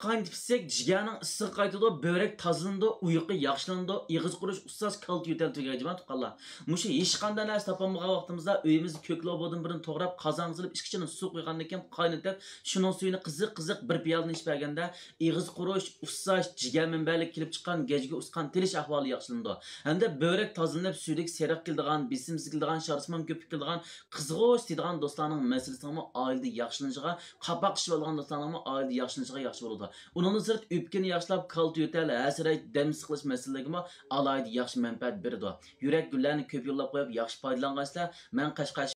qaynatsak, jigarning issiqi qaytadi, börek tozalandi, uyqu yaxshilandi, ig'iz qurish ustoz kalti yo'tal tugaydigan tuqqanlar. Mushu hech qanday narsa topolmagan vaqtimizda uyimizni ko'klobodan birini to'g'rab, qozonga silib, ichkichini suv quygandan keyin qaynatib, shuning suyini qiziq bir piyolani ichib berganda, ig'iz qurish, ustoz, jigar manbalik kelib chiqqan, gejga usqan tilish ahvoli yaxshilandi. Hamda börek tozalanib, suylik seriq keladigan, besimsiz keladigan, sharsman ko'p keladigan, qizg'och deydigan do'stlarning masalasini oilada yaxshilanishiga, qapoq ishib olgan do'stlarning oilada yaxshilanishiga yaxshi bo'ladi. Undan sirt o'pkani yaxshilab, kalti yo'tal, hasrat, dam siqilish masalalariga alohida yaxshi manfaat beradi. Yurak gullarni ko'p yo'llab qo'yib, yaxshi foydalangansizlar, men Qashqar